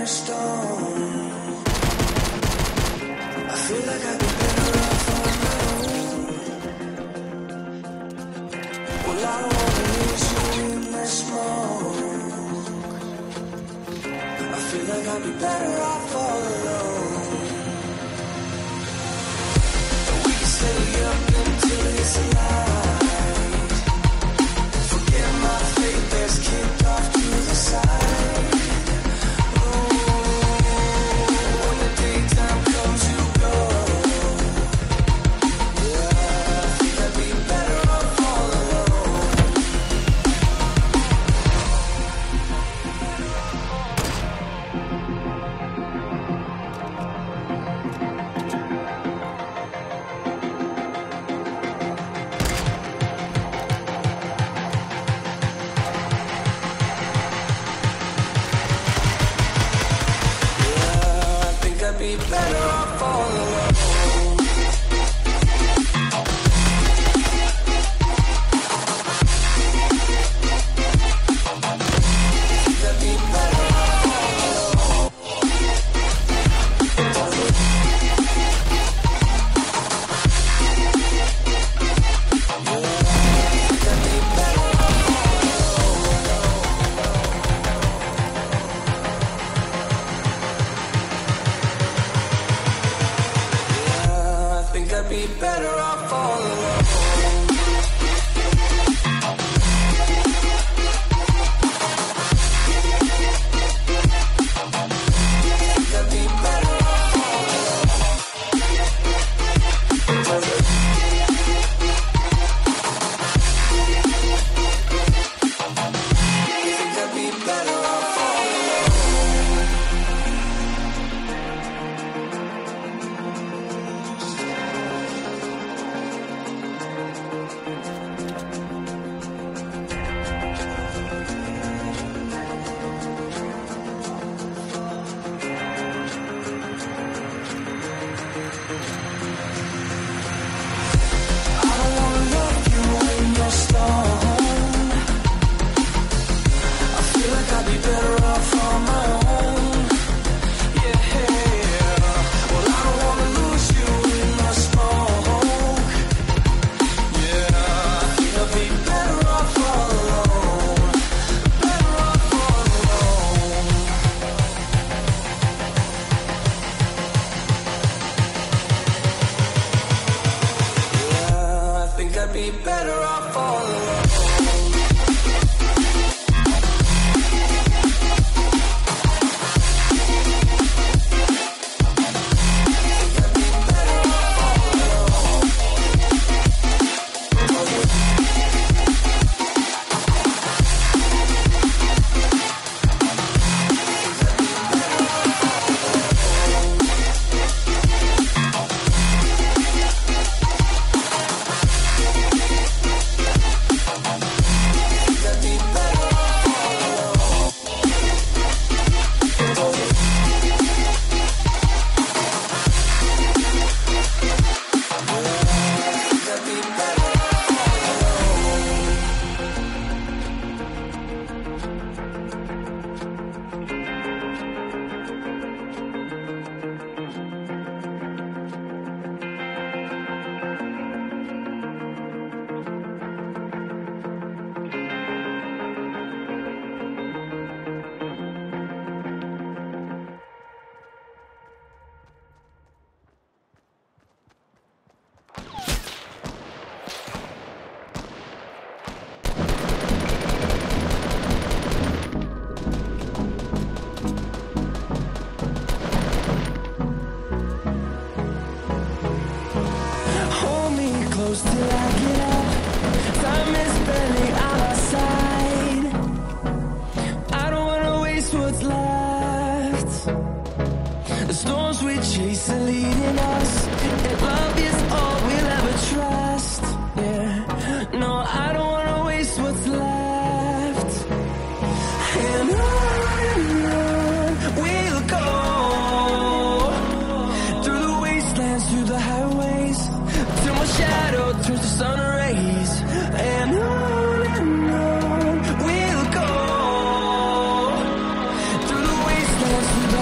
a stone. I feel like I'd be better off on my own. Well, I don't wanna lose you in the smoke. I feel like I'd be better off all alone. And we can stay up until it's light. Forget my fate, there's kicked off to the side. When the daytime comes, you go. Yeah, I think I'd be better off all alone. Yeah, I think I'd be better off all alone. Think I'd be better off all alone. Think I'd be better off Yeah, I think I'd be better off all alone. Think I'd be better off all alone. Think I'd be better off all alone. I don't wanna love you when you're stoned. I feel like I'd be better off on my own. Yeah, well, I don't wanna lose you in the smoke. Yeah, I think I'd be better off all alone. Better off all alone. Yeah, I think I'd be better off all alone. Think I'd be better off all alone. Think I'd be better off all alone. Think I'd be better off all alone. Hold me close till I get up. Time is barely on our side. I don't wanna waste what's left. The storms we chase are leading us, and love is all we'll ever trust. Yeah, no, I don't wanna waste what's left. And on we'll go, through the wastelands, through the highways, till my shadow turns to sun rays. And on we'll go, through the wastelands, through the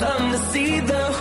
them to see the